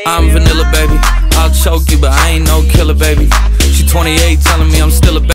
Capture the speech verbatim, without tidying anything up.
I'm vanilla, baby. I'll choke you, but I ain't no killer, baby. She twenty-eight telling me I'm still a baby.